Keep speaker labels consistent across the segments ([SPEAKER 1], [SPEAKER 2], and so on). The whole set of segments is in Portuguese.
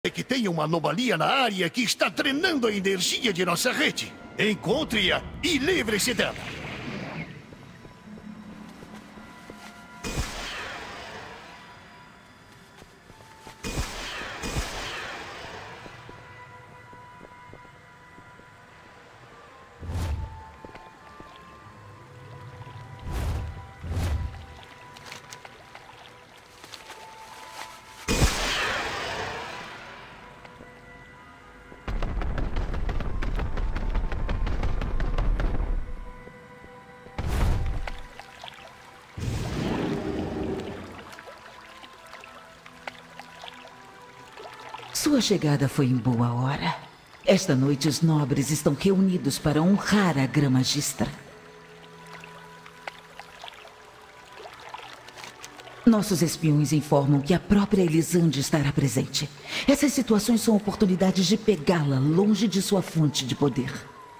[SPEAKER 1] É que tem uma anomalia na área que está drenando a energia de nossa rede. Encontre-a e livre-se dela.
[SPEAKER 2] Sua chegada foi em boa hora. Esta noite os nobres estão reunidos para honrar a Grã-Magistra. Nossos espiões informam que a própria Elisande estará presente. Essas situações são oportunidades de pegá-la longe de sua fonte de poder.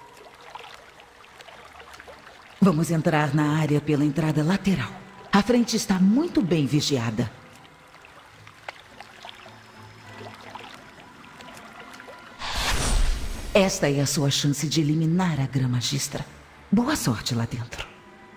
[SPEAKER 2] Vamos entrar na área pela entrada lateral. A frente está muito bem vigiada. Esta é a sua chance de eliminar a Grã-Magistra. Boa sorte lá dentro.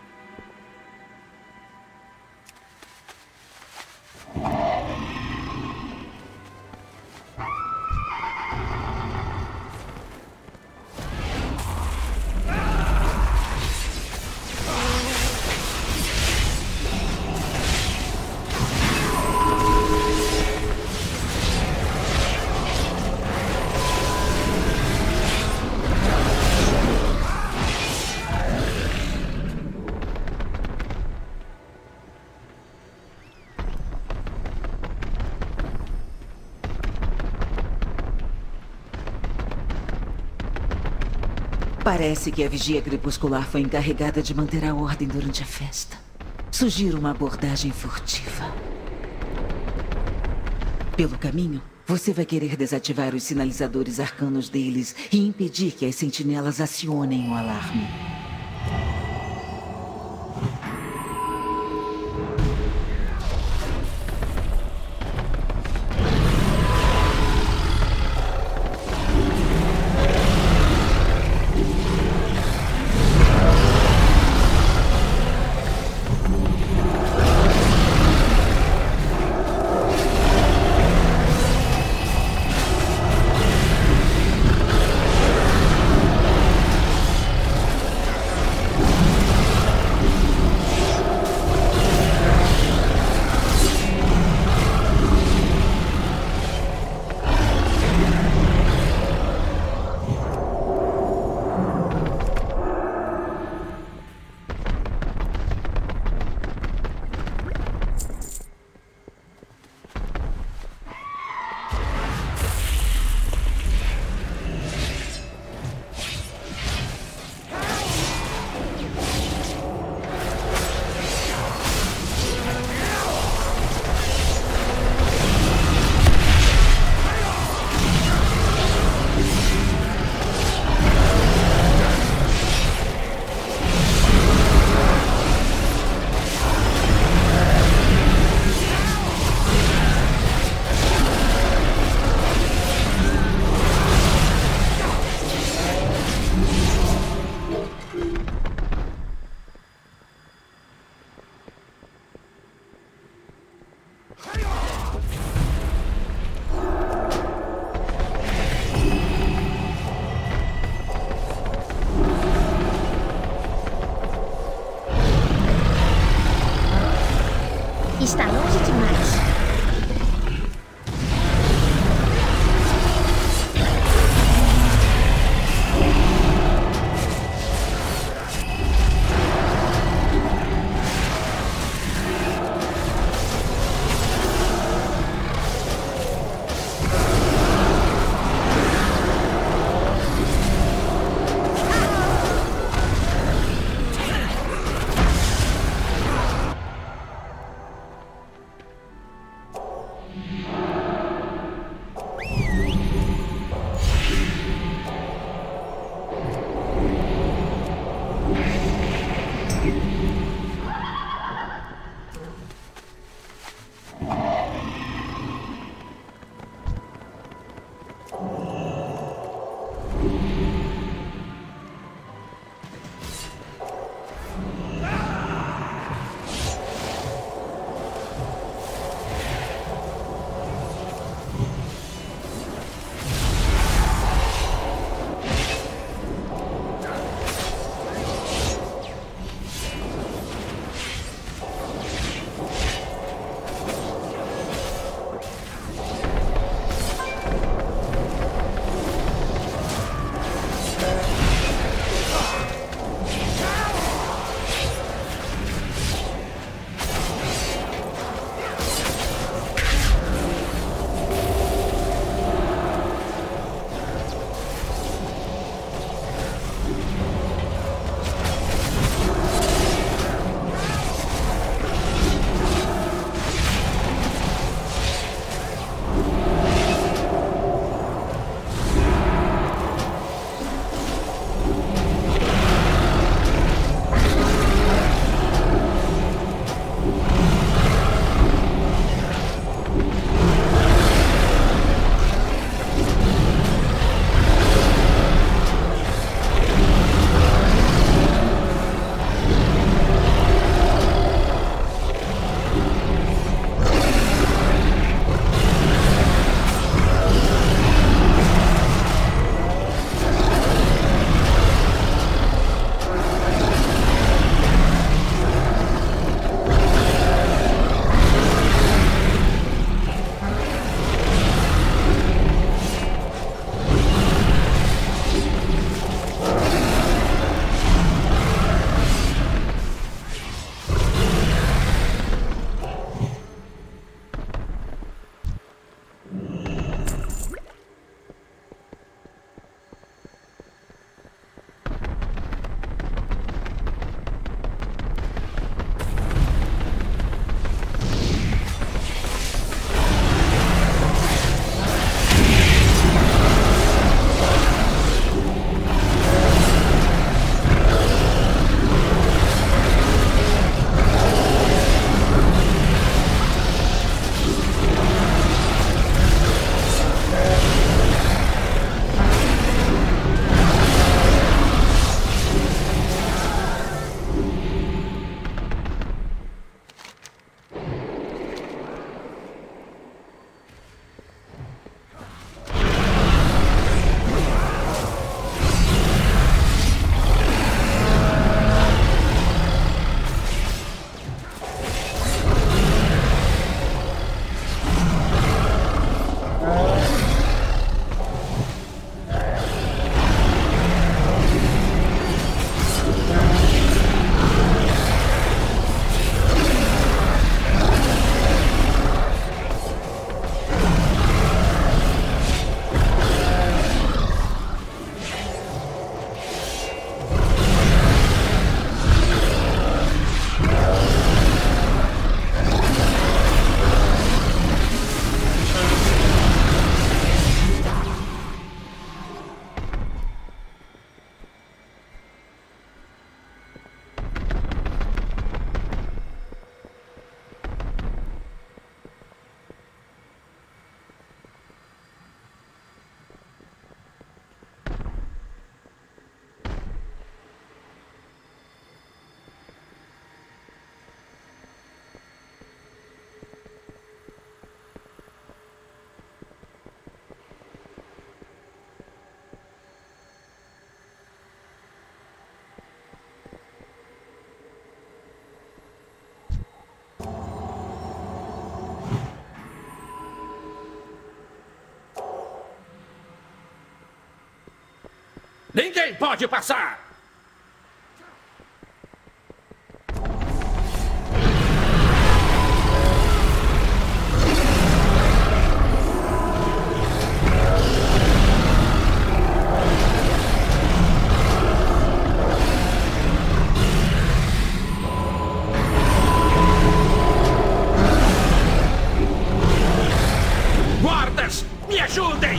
[SPEAKER 2] Parece que a vigia crepuscular foi encarregada de manter a ordem durante a festa. Sugiro uma abordagem furtiva. Pelo caminho, você vai querer desativar os sinalizadores arcanos deles e impedir que as sentinelas acionem o alarme.
[SPEAKER 3] Ninguém pode passar! Guardas, me ajudem!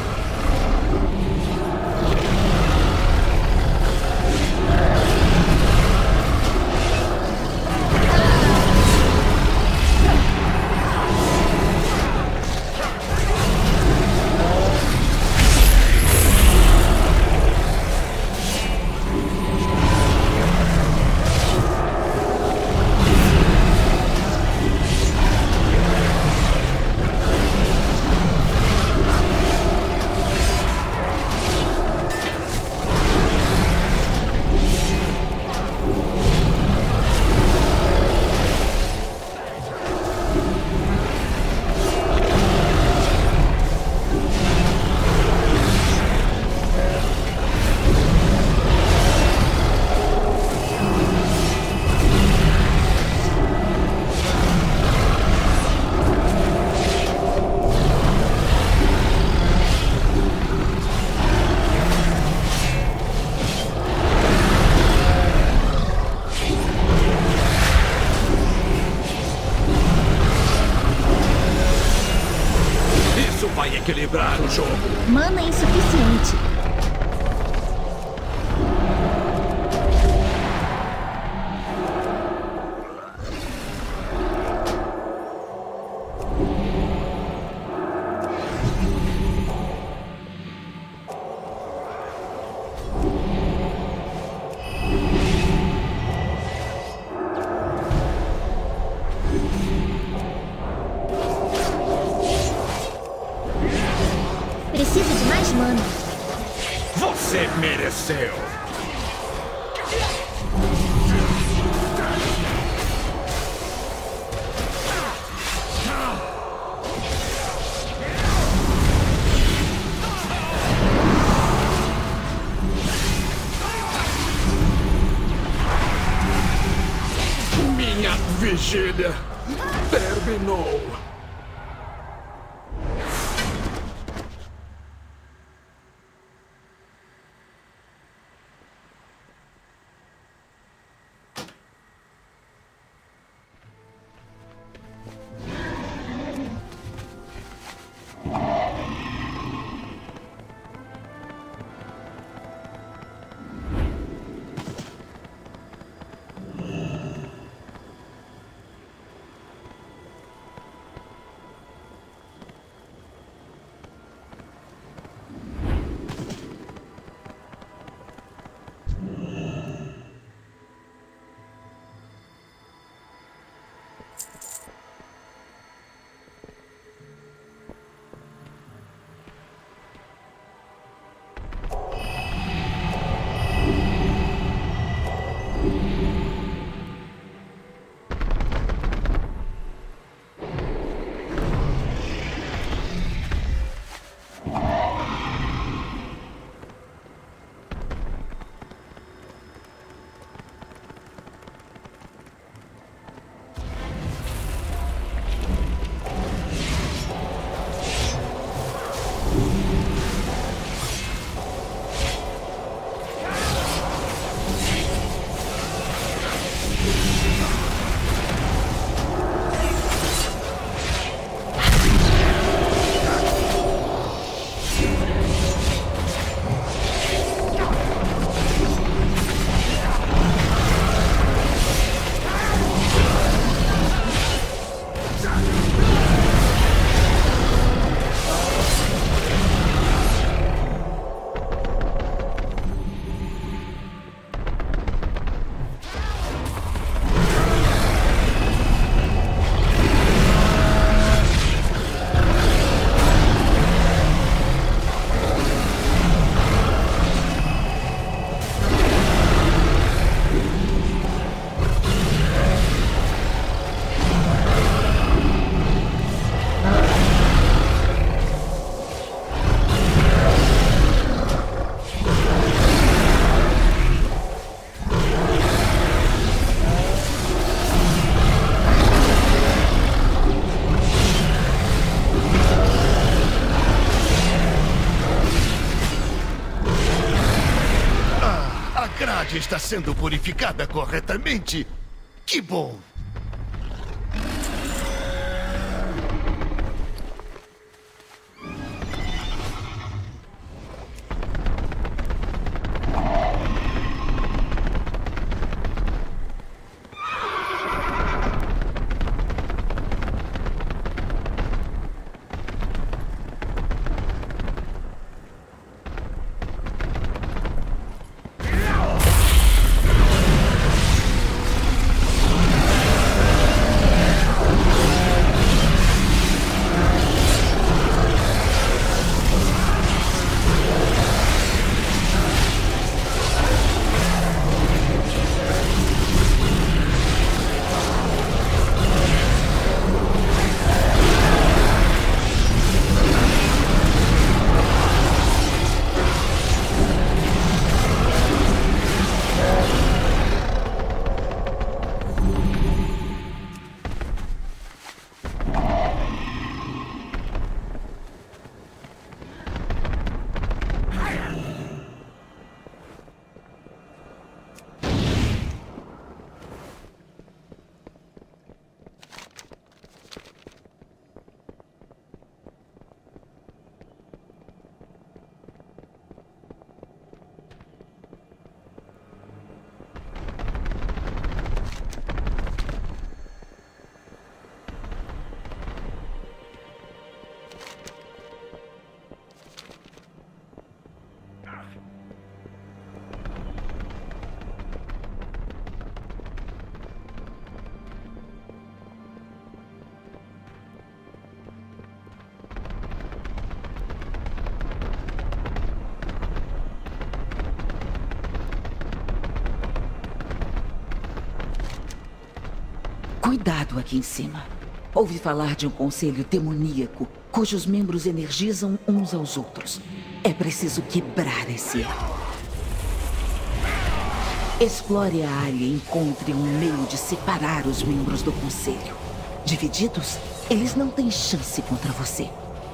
[SPEAKER 3] Isso vai equilibrar o jogo.
[SPEAKER 4] Mana insuficiente. Preciso de mais mana.
[SPEAKER 3] Você mereceu. Minha vigília terminou.
[SPEAKER 1] entidade está sendo purificada corretamente. Que bom!
[SPEAKER 2] Cuidado aqui em cima. Ouvi falar de um conselho demoníaco, cujos membros energizam uns aos outros. É preciso quebrar esse elo. Explore a área e encontre um meio de separar os membros do conselho. Divididos, eles não têm chance contra você.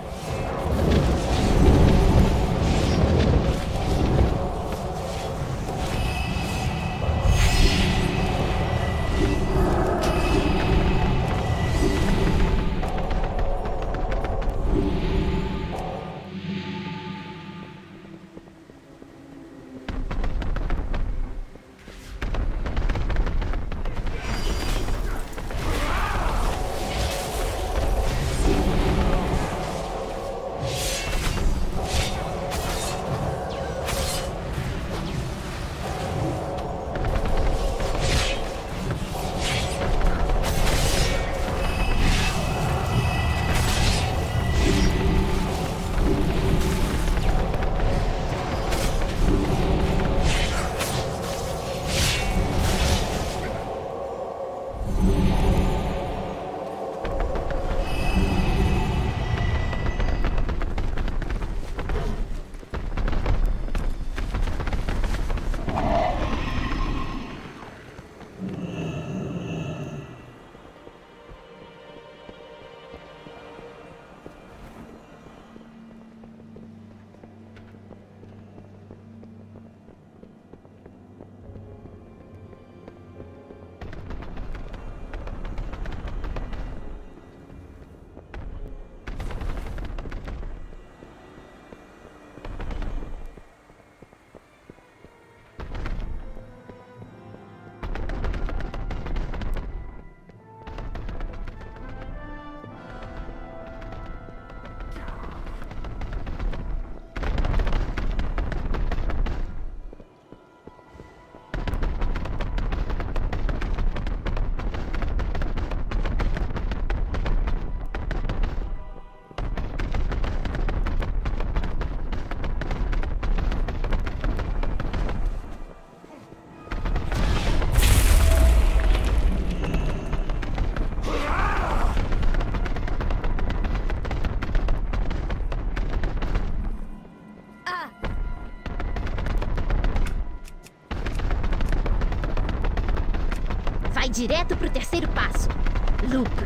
[SPEAKER 4] Vai direto pro terceiro passo. Lucro.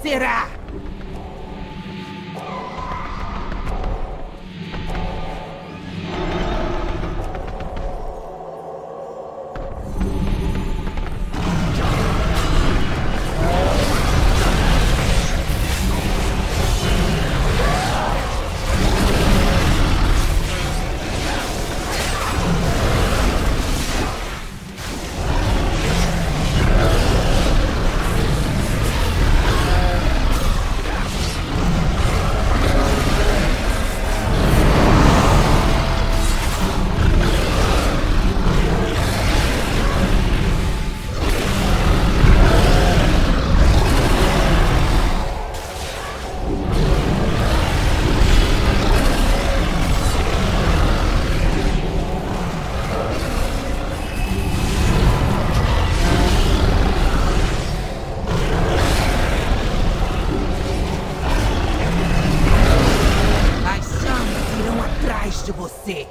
[SPEAKER 5] acontecerá! De você.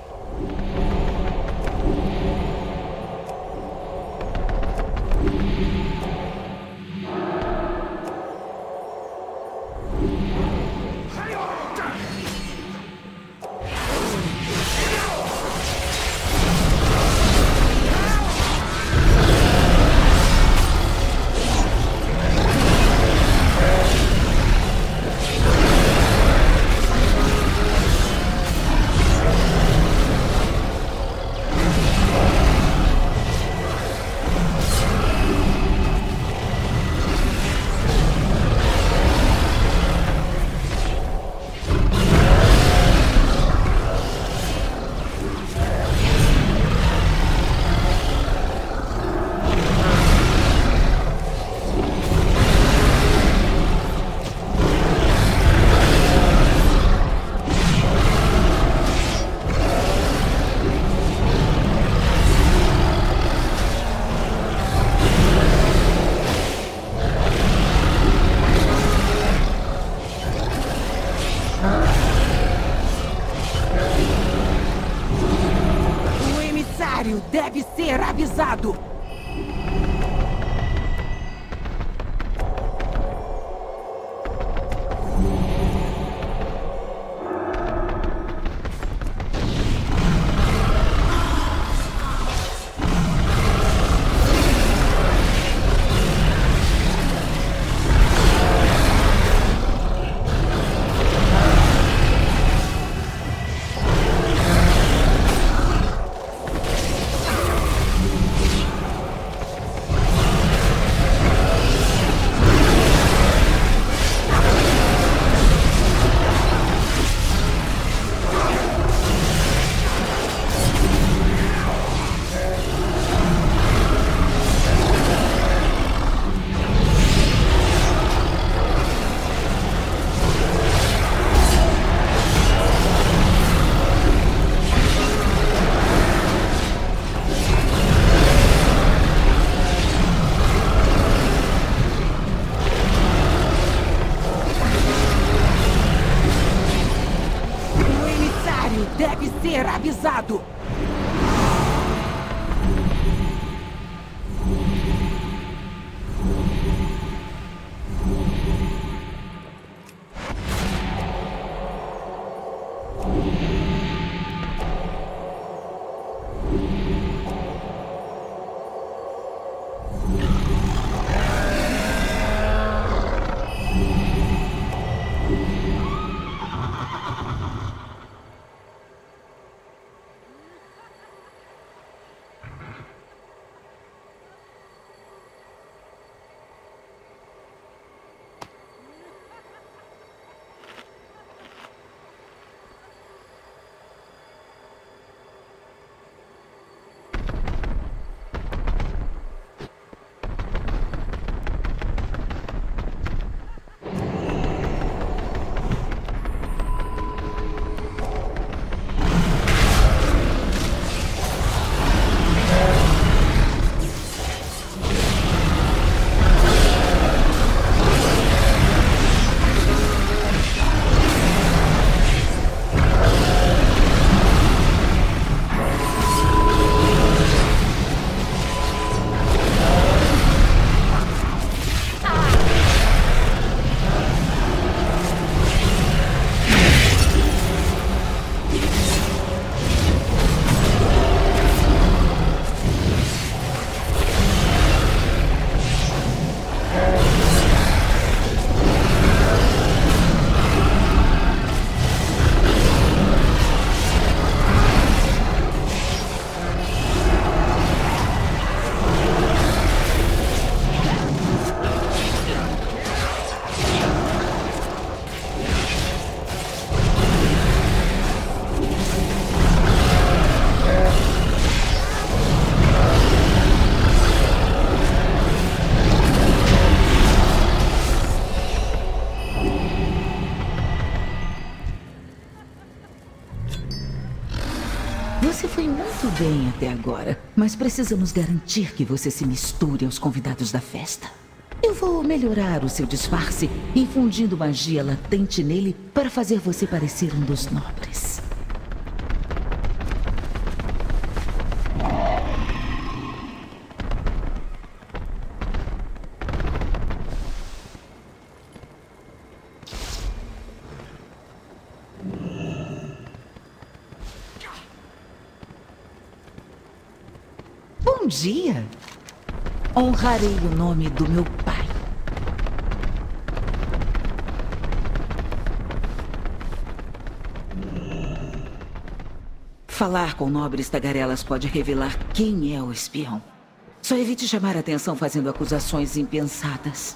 [SPEAKER 5] Deve ser avisado!
[SPEAKER 2] bem até agora, mas precisamos garantir que você se misture aos convidados da festa. Eu vou melhorar o seu disfarce, infundindo magia latente nele para fazer você parecer um dos nobres. Bom dia! Honrarei o nome do meu pai. Falar com nobres tagarelas pode revelar quem é o espião. Só evite chamar a atenção fazendo acusações impensadas.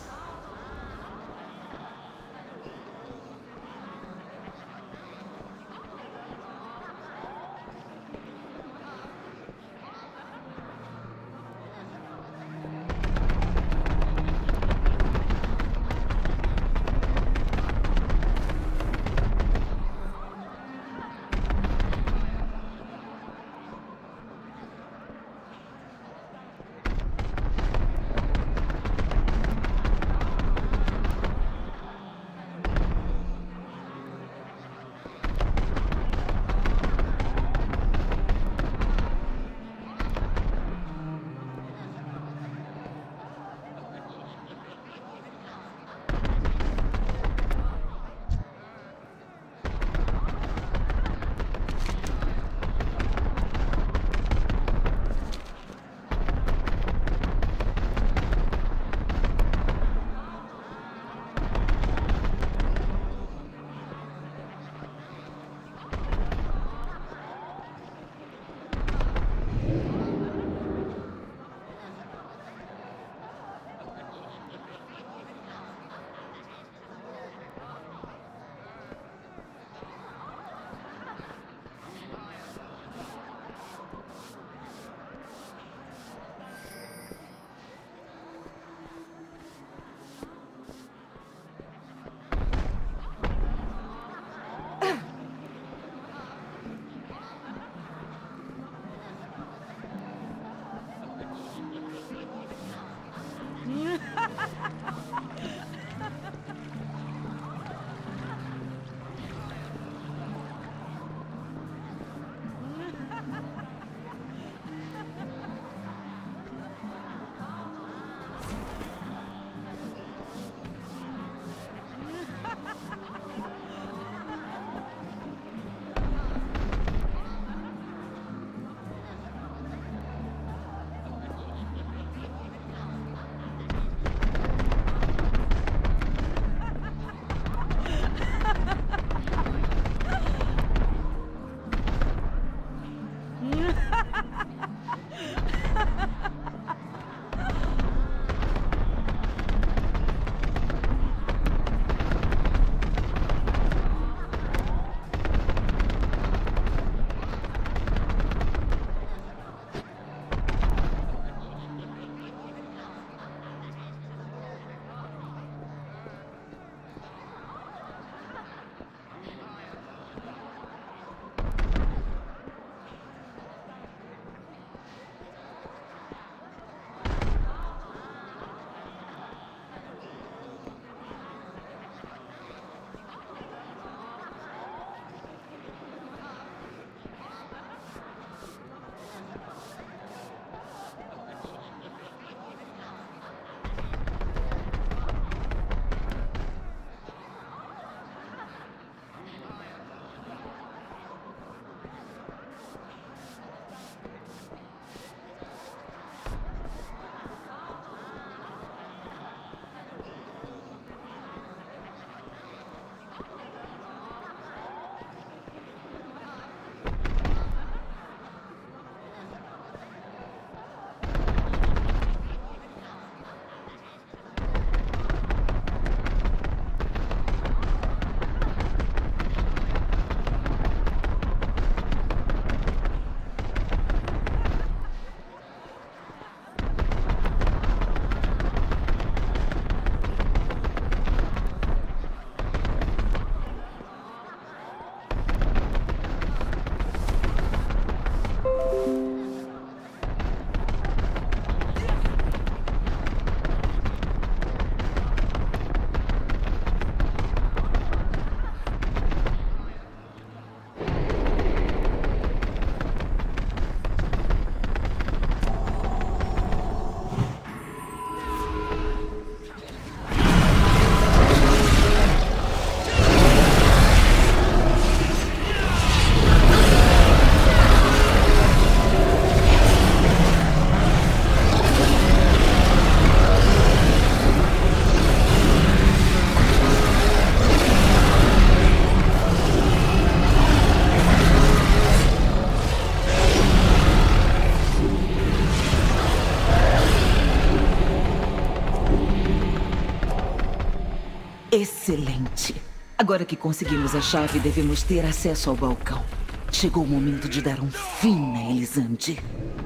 [SPEAKER 2] Excelente. Agora que conseguimos a chave, devemos ter acesso ao balcão. Chegou o momento de dar um fim na Elisande.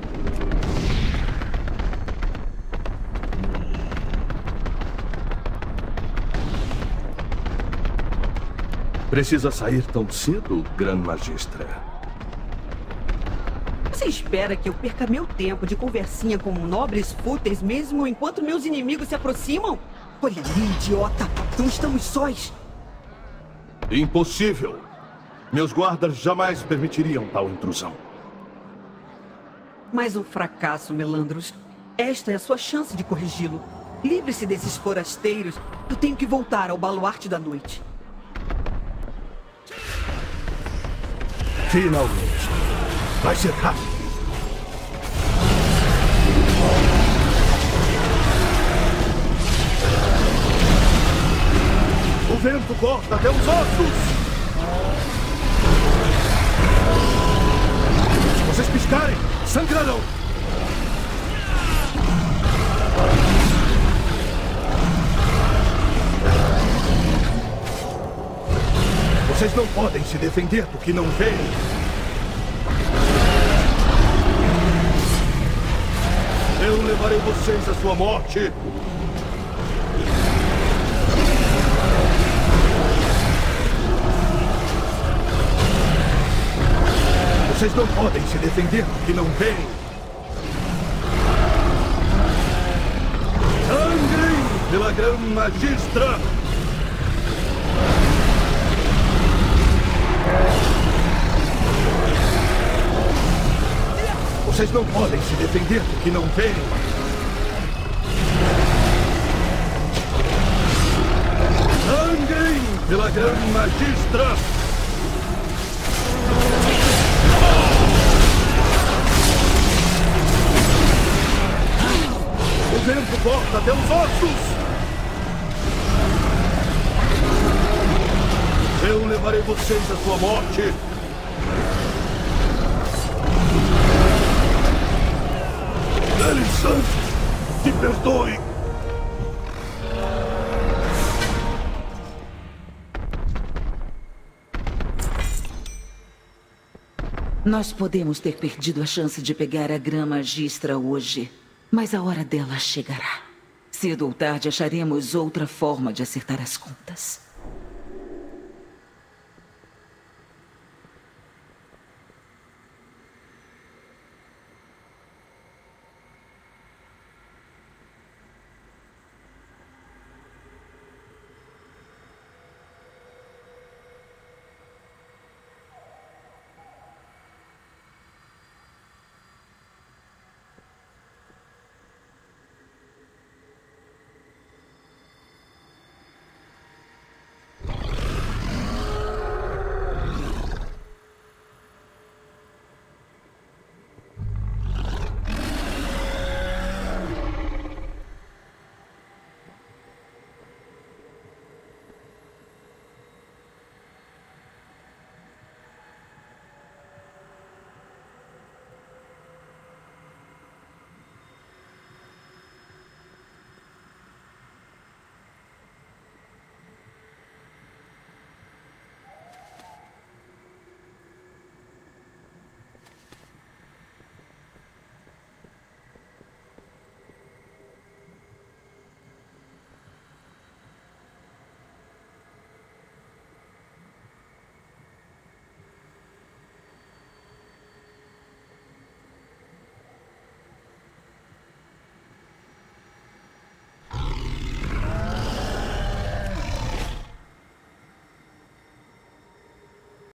[SPEAKER 6] Precisa sair tão cedo, Gran Magistra?
[SPEAKER 7] Você espera que eu perca meu tempo de conversinha com nobres fúteis mesmo enquanto meus inimigos se aproximam? Olha ali, idiota! Não estamos sós!
[SPEAKER 6] Impossível! Meus guardas jamais permitiriam tal intrusão.
[SPEAKER 7] Mais um fracasso, Melandros. Esta é a sua chance de corrigi-lo. Livre-se desses forasteiros. Eu tenho que voltar ao baluarte da noite.
[SPEAKER 6] Finalmente. Vai ser rápido. O vento corta até os ossos. Se vocês piscarem, sangrarão. Vocês não podem se defender do que não veem. Eu levarei vocês à sua morte. Vocês não podem se defender do que não veem. Sangrem pela Gran Magistra! Vocês não podem se defender do que não veem. Sangrem pela Gran Magistra! O vento corta até os ossos! Eu levarei vocês à sua morte! Elisande, me perdoe!
[SPEAKER 2] Nós podemos ter perdido a chance de pegar a Gran Magistra hoje, mas a hora dela chegará. Cedo ou tarde acharemos outra forma de acertar as contas.